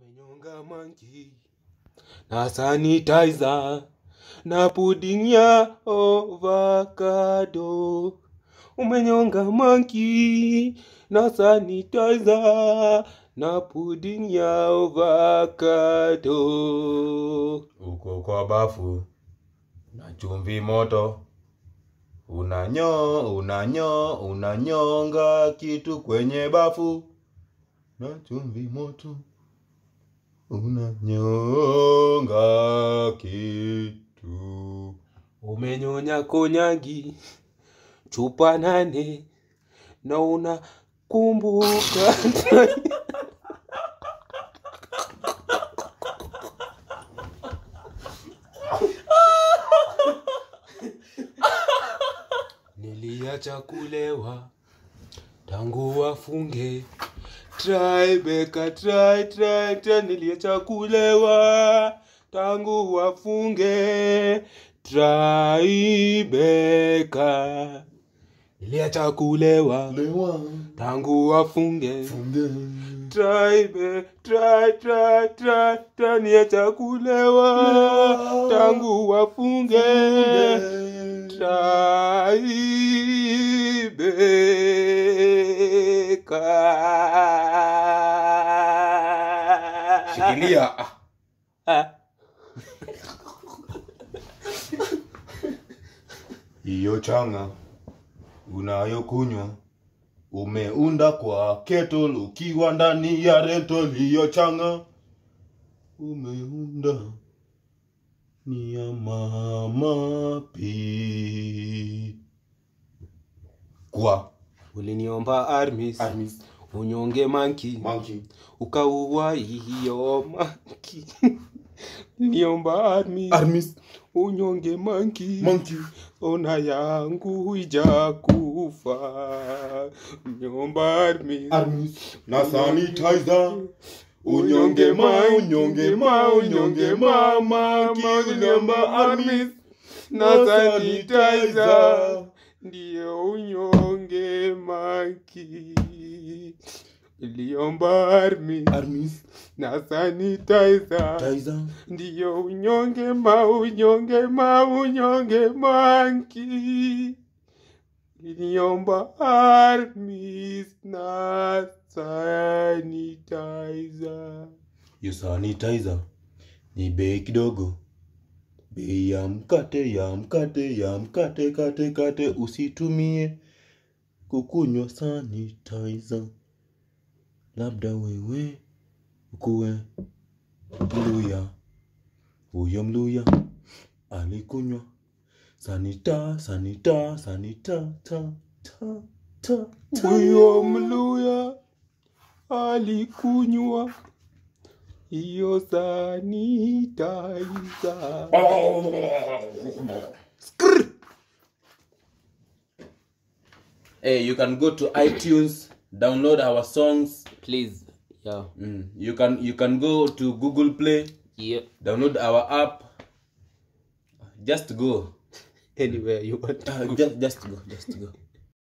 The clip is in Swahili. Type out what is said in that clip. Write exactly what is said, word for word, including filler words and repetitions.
Umenyonga monkey na sanitizer na pudding ya avocado. Umenyonga monkey na sanitizer na pudding ya avocado. Uko kwa bafu na chumvi moto, unanyo unanyo unanyonga kitu kwenye bafu na chumvi moto, unanyonga kitu. Umenyonya konyagi chupa nane na unakumbuka niliacha kulewa tangu wafunge. Try beka try try try niliacha kulewa tangu wafunge. Try beka niliacha kulewa Lewa tangu wafunge. funge. Try be try try try try niliacha kulewa tangu wafunge. Try beka. Shikilia. Iyo changa unayokunywa umeunda kwa kettle ukiwa ndani ya rental. Iyo changa umeunda ni ya mama pi kwa Uliniomba armies, armies unyonge monkey, monkey ukauwa hiyo monkey. Niomba armies, armies unyonge monkey, monkey ona yangu ija kufa. Niomba armies, armies na sanitizer. Unyonge ma, unyonge ma, unyonge ma, monkey. Unyomba armies na sanitizer, ndiyo unyonge monkey. Niliomba armies, armies na sanitizer, tizer. ndiyo unyonge ma, unyonge ma, unyonge monkey. Niliomba armies na sanitizer. Yo sanitizer ni bei kidogo, bei ya mkate ya mkate ya mkate kate kate. Usitumie kukunywa sanitizer, labda wewe ukuwe mluya. Huyo mluya alikunywa sanita sanita sanita ta ta ta ta. Huyo mluya alikunywa hiyo sanitizer. Hey, you can go to iTunes, download our songs. Please, yeah, Mm. You can you can go to Google Play, yeah, download our app. Just go. anywhere you want to Uh, just just go, just go.